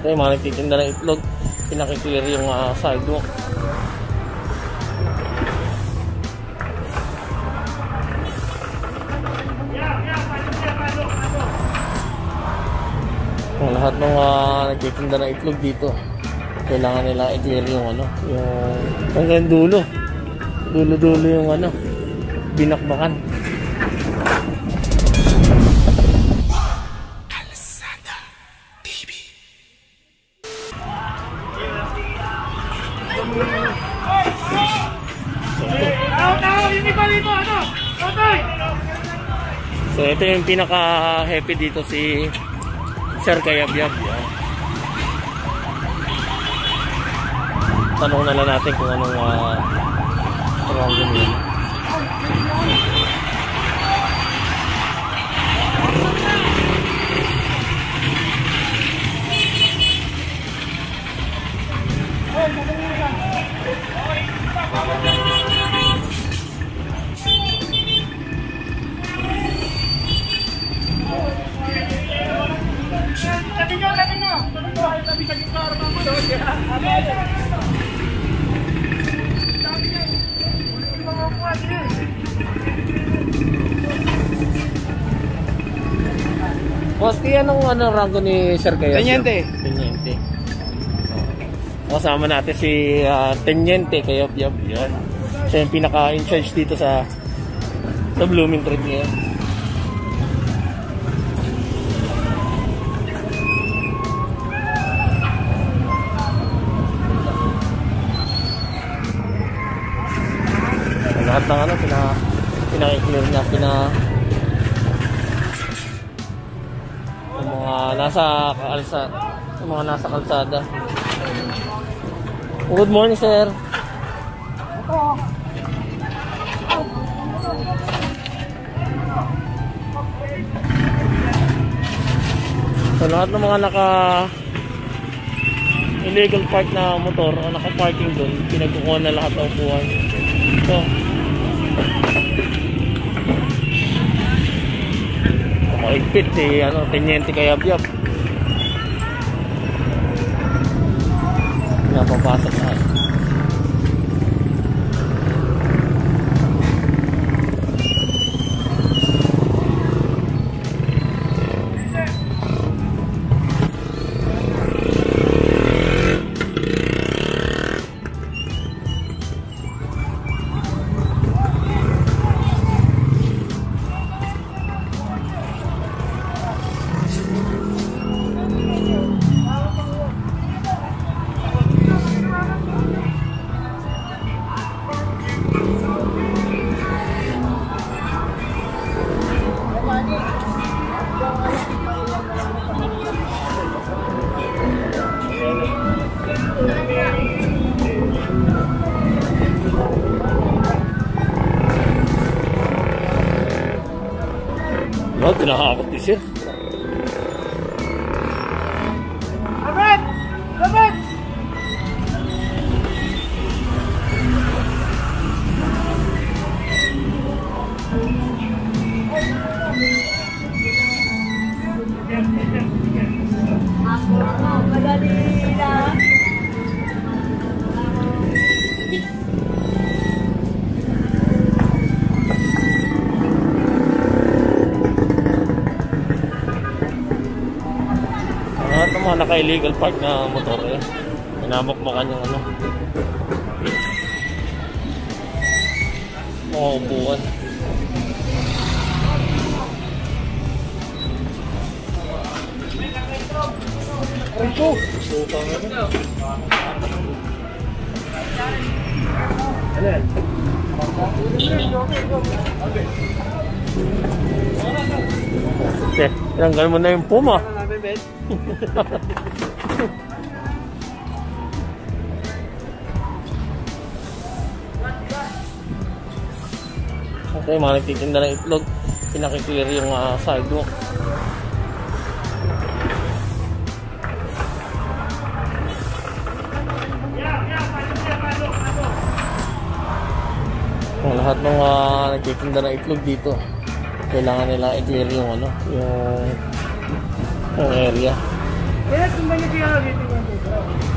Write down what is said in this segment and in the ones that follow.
Okay, mga nagtitinda ng itlog, pinakiclear yung sidewalk. Kung lahat ng nagtitinda ng itlog dito, kailangan nila i-clear yung yung hanggang dulo yung binakbakan. Kalsada TV. So ito yung pinaka-happy dito, si Sir Kayabyab. Tanong na lang natin kung anong ganyan. Bosti, anong rango ni Sir Kayabyab? Teniente. Teniente. Kasama natin si Teniente Kayabyab. Yan. Siya yung pinaka-in-charge dito sa Blooming Trade ngayon. Lahat ng pinaka-clear niya, mga nasa kalsada. Good morning, sir. So lahat ng mga illegal park na motor o naka-parking doon, pinagkukuha na lahat ng upuan. So maigpit si Teniente Kayabyab. Napapasok na. No, tinahakot ni sir. Dapat! Dapat! Madali na. Mga naka-illegal park na motor pinabakbakan yung mga upuan. Tanggal mo na yung puma. Okay, mga nagtitinda ng itlog, pinakiclear yung sidewalk. Kung lahat ng nagtitinda ng itlog dito, kailangan nila i-clear yung yung area. Kaya sundan niyo siya dito yung dito.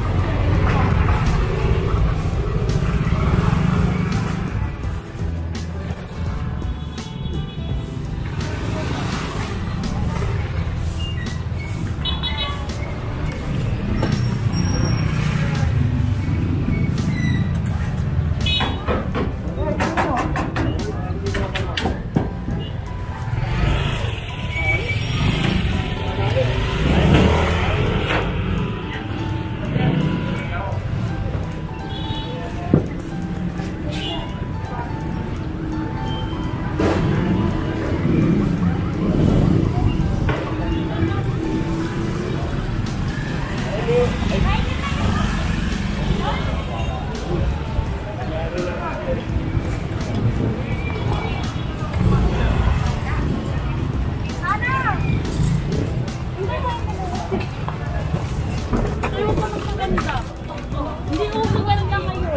Hindi uso talaga kayo.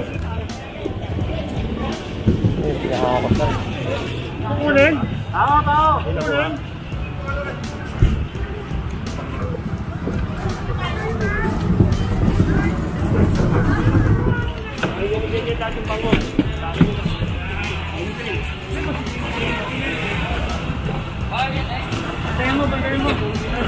Pinakakot na. Kukunin? Tao, tao. Kukunin? Bantayan mo, bantayan mo.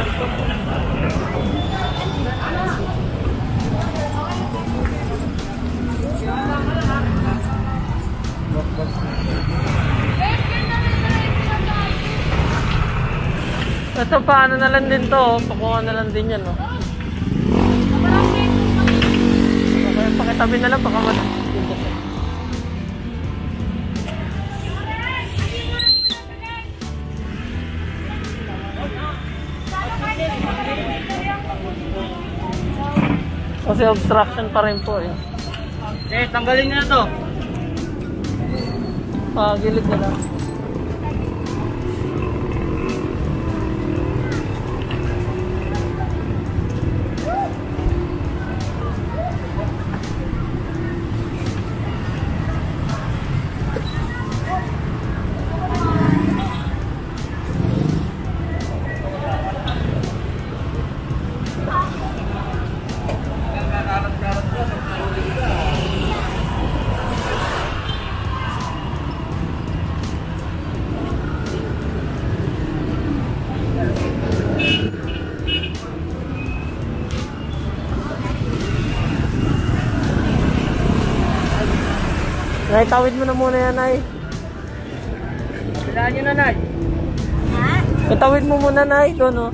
Ito paano na lang din to, pakuha na lang din yan, no? Okay, pakitabi na lang, baka kasi obstruction pa rin po eh. Tanggalin nga to. Gilid na lang. Nay, tawid mo na muna yan, Nay. Kailangan nyo na, Nay. Ha? Itawid mo muna, Nay. Doon, no?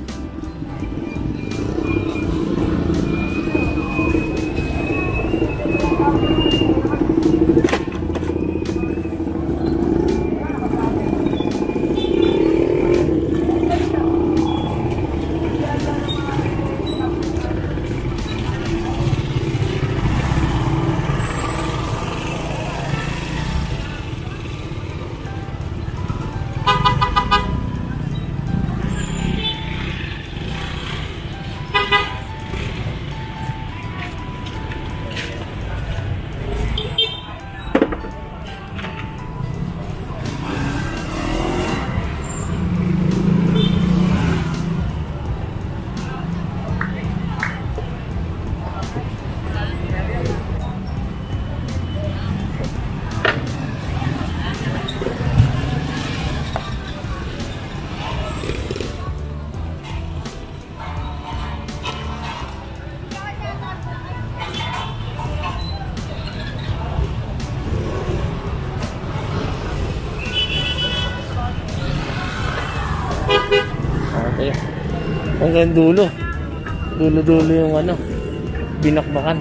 Okay. Hanggang dulo. Dulo-dulo yung ano, binakbakan.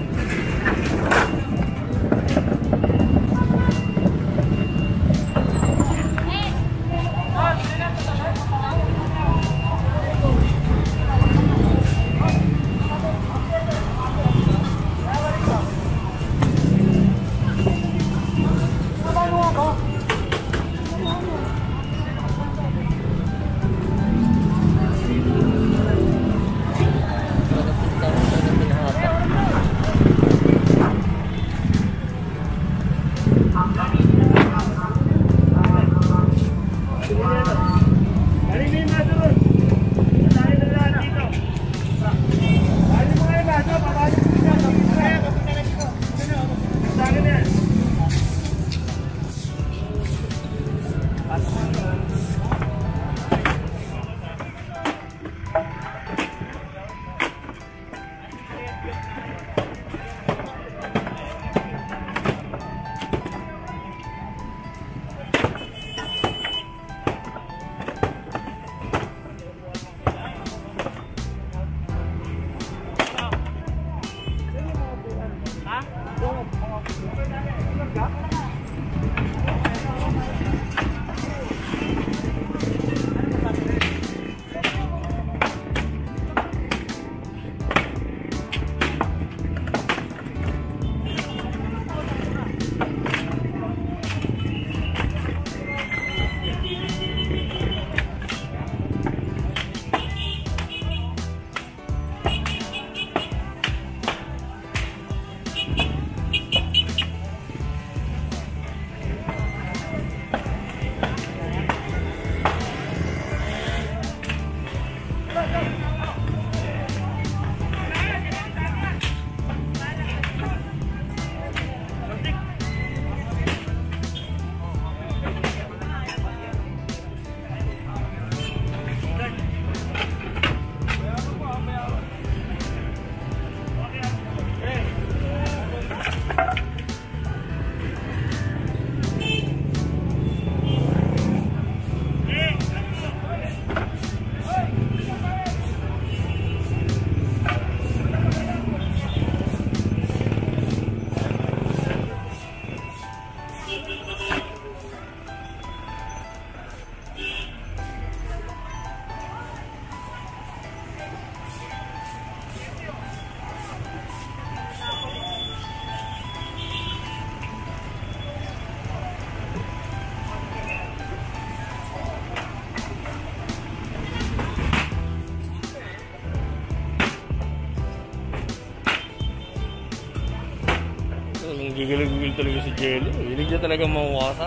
Gugil talaga si Jello. Hilig niya talaga mawasak.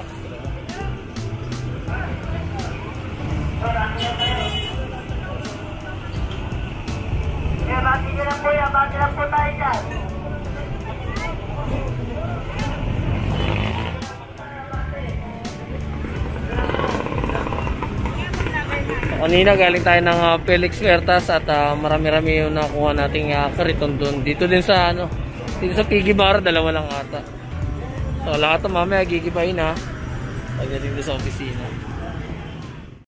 Bati na po yan, bati na po tayo dyan. Kanina galing tayo ng Felix Huertas at marami-rami yung nakuha nating kariton doon. Dito din sa dito sa Piggy Bar, dalawa lang ata. So lahat ng mamaya gigibahin ha. Pagdating doon sa opisina.